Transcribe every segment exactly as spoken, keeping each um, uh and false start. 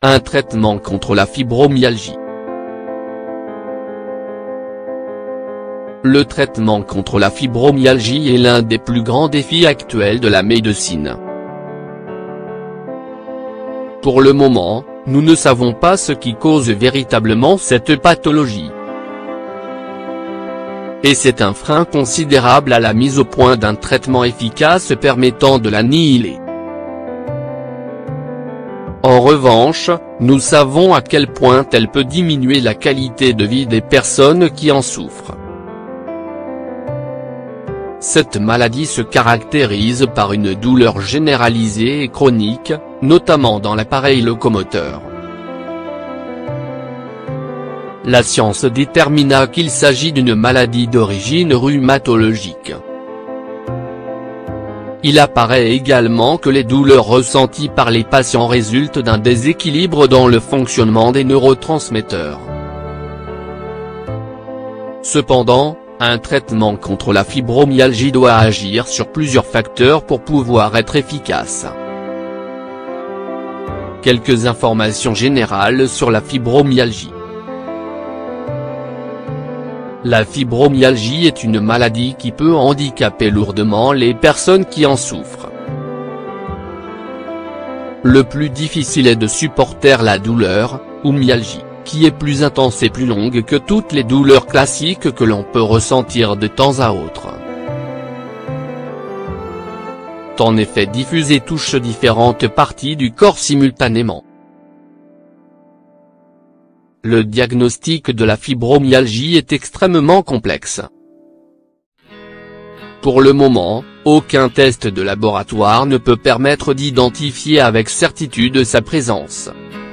Un traitement contre la fibromyalgie. Le traitement contre la fibromyalgie est l'un des plus grands défis actuels de la médecine. Pour le moment, nous ne savons pas ce qui cause véritablement cette pathologie. Et c'est un frein considérable à la mise au point d'un traitement efficace permettant de l'annihiler. En revanche, nous savons à quel point elle peut diminuer la qualité de vie des personnes qui en souffrent. Cette maladie se caractérise par une douleur généralisée et chronique, notamment dans l'appareil locomoteur. La science détermina qu'il s'agit d'une maladie d'origine rhumatologique. Il apparaît également que les douleurs ressenties par les patients résultent d'un déséquilibre dans le fonctionnement des neurotransmetteurs. Cependant, un traitement contre la fibromyalgie doit agir sur plusieurs facteurs pour pouvoir être efficace. Quelques informations générales sur la fibromyalgie. La fibromyalgie est une maladie qui peut handicaper lourdement les personnes qui en souffrent. Le plus difficile est de supporter la douleur, ou myalgie, qui est plus intense et plus longue que toutes les douleurs classiques que l'on peut ressentir de temps à autre. En effet, diffuse et touche différentes parties du corps simultanément. Le diagnostic de la fibromyalgie est extrêmement complexe. Pour le moment, aucun test de laboratoire ne peut permettre d'identifier avec certitude sa présence.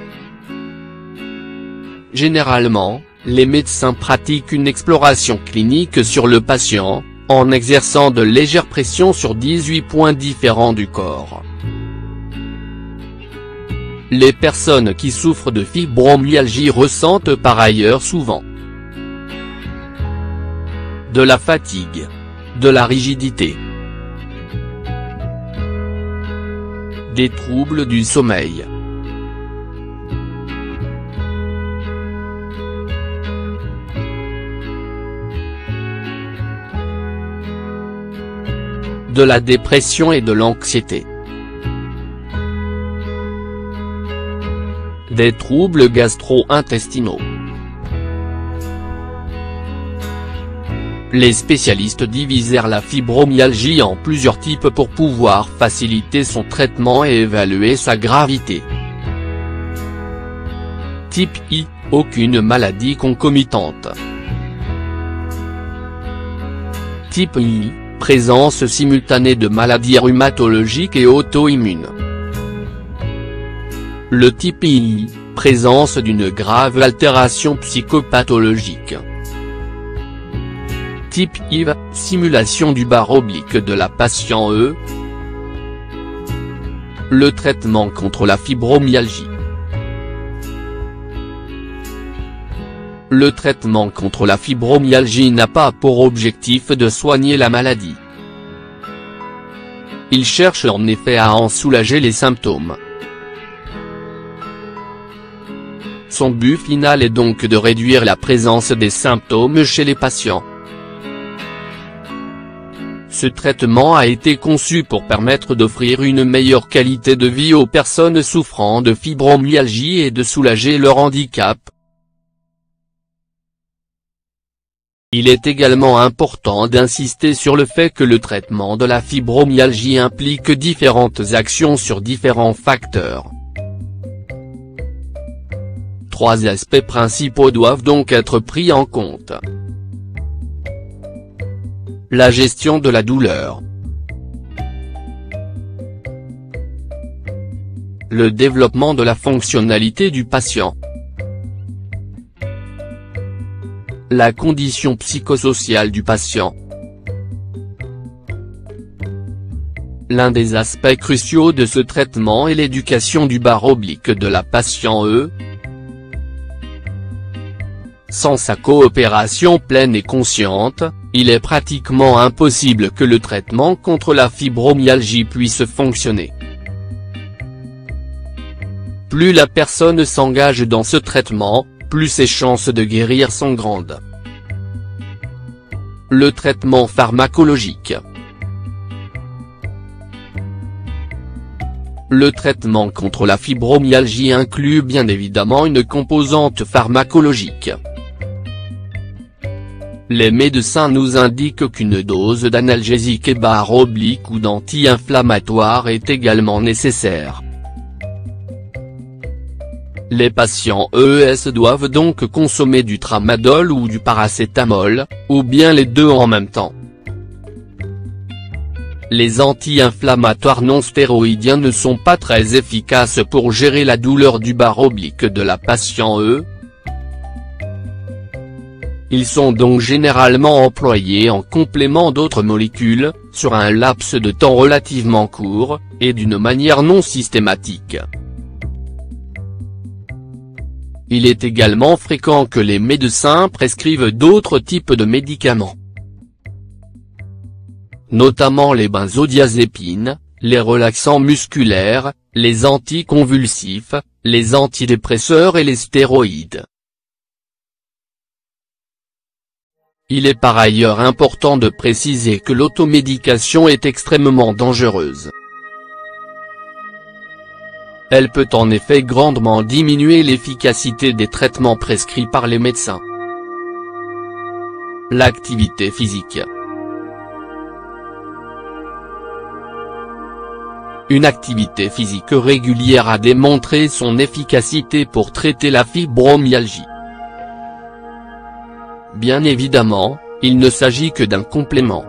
Généralement, les médecins pratiquent une exploration clinique sur le patient, en exerçant de légères pressions sur dix-huit points différents du corps. Les personnes qui souffrent de fibromyalgie ressentent par ailleurs souvent de la fatigue, de la rigidité, des troubles du sommeil, de la dépression et de l'anxiété, des troubles gastro-intestinaux. Les spécialistes divisèrent la fibromyalgie en plusieurs types pour pouvoir faciliter son traitement et évaluer sa gravité. Type I, aucune maladie concomitante. Type I, présence simultanée de maladies rhumatologiques et auto-immunes. Le type I, présence d'une grave altération psychopathologique. Type I V, simulation du bar oblique de la patient E. Le traitement contre la fibromyalgie. Le traitement contre la fibromyalgie n'a pas pour objectif de soigner la maladie. Il cherche en effet à en soulager les symptômes. Son but final est donc de réduire la présence des symptômes chez les patients. Ce traitement a été conçu pour permettre d'offrir une meilleure qualité de vie aux personnes souffrant de fibromyalgie et de soulager leur handicap. Il est également important d'insister sur le fait que le traitement de la fibromyalgie implique différentes actions sur différents facteurs. Trois aspects principaux doivent donc être pris en compte. La gestion de la douleur. Le développement de la fonctionnalité du patient. La condition psychosociale du patient. L'un des aspects cruciaux de ce traitement est l'éducation du bar oblique de la patient E. Sans sa coopération pleine et consciente, il est pratiquement impossible que le traitement contre la fibromyalgie puisse fonctionner. plus la personne s'engage dans ce traitement, plus ses chances de guérir sont grandes. Le traitement pharmacologique. Le traitement contre la fibromyalgie inclut bien évidemment une composante pharmacologique. Les médecins nous indiquent qu'une dose d'analgésique barre oblique ou d'anti-inflammatoire est également nécessaire. Les patients E S doivent donc consommer du tramadol ou du paracétamol, ou bien les deux en même temps. Les anti-inflammatoires non stéroïdiens ne sont pas très efficaces pour gérer la douleur du barre oblique de la patiente E. Ils sont donc généralement employés en complément d'autres molécules, sur un laps de temps relativement court, et d'une manière non systématique. Il est également fréquent que les médecins prescrivent d'autres types de médicaments, notamment les benzodiazépines, les relaxants musculaires, les anticonvulsifs, les antidépresseurs et les stéroïdes. Il est par ailleurs important de préciser que l'automédication est extrêmement dangereuse. Elle peut en effet grandement diminuer l'efficacité des traitements prescrits par les médecins. L'activité physique. Une activité physique régulière a démontré son efficacité pour traiter la fibromyalgie. Bien évidemment, il ne s'agit que d'un complément.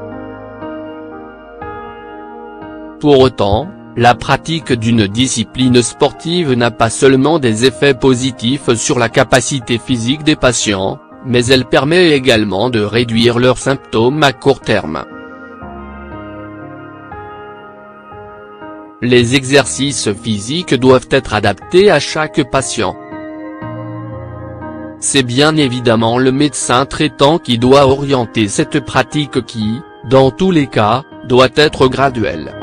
Pour autant, la pratique d'une discipline sportive n'a pas seulement des effets positifs sur la capacité physique des patients, mais elle permet également de réduire leurs symptômes à court terme. Les exercices physiques doivent être adaptés à chaque patient. C'est bien évidemment le médecin traitant qui doit orienter cette pratique qui, dans tous les cas, doit être graduelle.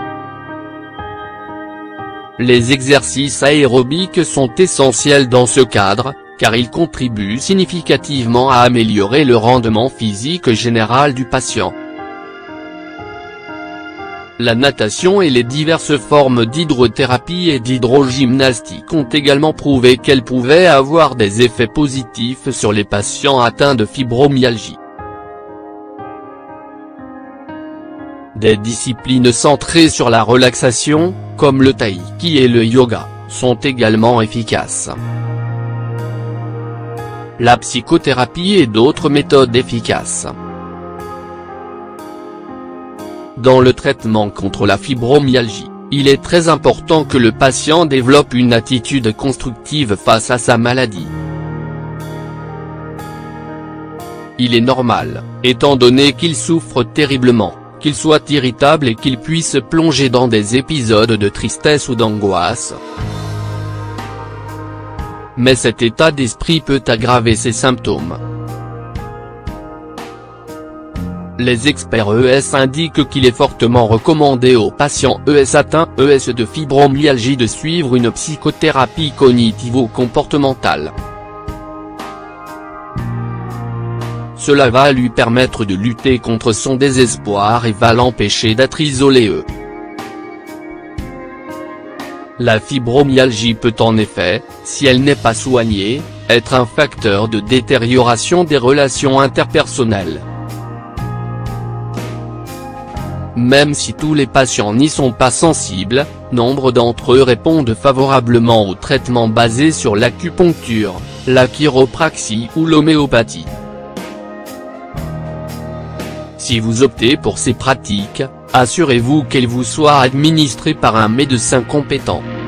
Les exercices aérobiques sont essentiels dans ce cadre, car ils contribuent significativement à améliorer le rendement physique général du patient. La natation et les diverses formes d'hydrothérapie et d'hydrogymnastique ont également prouvé qu'elles pouvaient avoir des effets positifs sur les patients atteints de fibromyalgie. Des disciplines centrées sur la relaxation, comme le taï-chi et le yoga, sont également efficaces. La psychothérapie et d'autres méthodes efficaces. Dans le traitement contre la fibromyalgie, il est très important que le patient développe une attitude constructive face à sa maladie. Il est normal, étant donné qu'il souffre terriblement, qu'il soit irritable et qu'il puisse plonger dans des épisodes de tristesse ou d'angoisse. Mais cet état d'esprit peut aggraver ses symptômes. Les experts E S indiquent qu'il est fortement recommandé aux patients E S atteints E S de fibromyalgie de suivre une psychothérapie cognitivo-comportementale. Cela va lui permettre de lutter contre son désespoir et va l'empêcher d'être isolé. La fibromyalgie peut en effet, si elle n'est pas soignée, être un facteur de détérioration des relations interpersonnelles. Même si tous les patients n'y sont pas sensibles, nombre d'entre eux répondent favorablement aux traitements basés sur l'acupuncture, la chiropraxie ou l'homéopathie. Si vous optez pour ces pratiques, assurez-vous qu'elles vous soient administrées par un médecin compétent.